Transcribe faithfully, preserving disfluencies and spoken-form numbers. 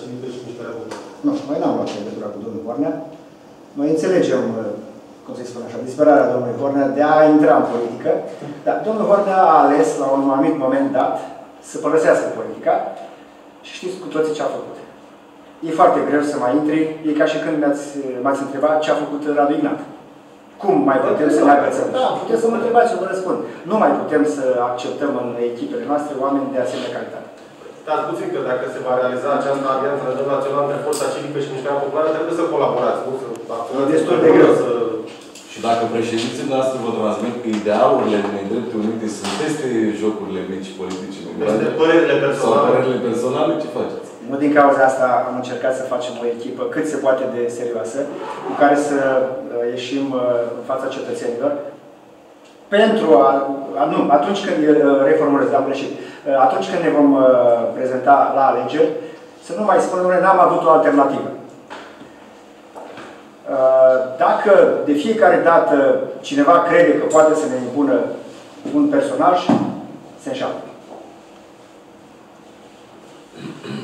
Civică și Mișcarea Populară. Nu, noi n-am luat legătura cu domnul Hornea. Noi înțelegem, cum să-i spun așa, disperarea domnului Hornea de a intra în politică, dar domnul Hornea a ales, la un anumit moment dat, să părăsească politica și știți cu toții ce a făcut. E foarte greu să mai intri, e ca și când m-ați întrebat ce a făcut Radu Ignat. Cum mai putem să ne agățăm? Da, puteți să mă întrebați, eu vă răspund. Nu mai putem să acceptăm în echipele noastre oameni de asemenea calitate. Stați puțin că dacă se va realiza această alianță la nivel național între Forța Civică și Mișcarea Populară, trebuie să colaborați, nu? E destul de greu să... Și dacă președinții noastre vă transmit că idealurile unei drepte unite sunt peste jocurile mici politice, peste părerile personale, sau părerile personale, ce faceți? Nu din cauza asta am încercat să facem o echipă cât se poate de serioasă, cu care să ieșim în fața cetățenilor, pentru a, a nu, atunci când reformulez, am greșit, atunci când ne vom prezenta la alegeri, să nu mai spunem, noi n-am avut o alternativă. Dacă de fiecare dată cineva crede că poate să ne impună un personaj, se înșală.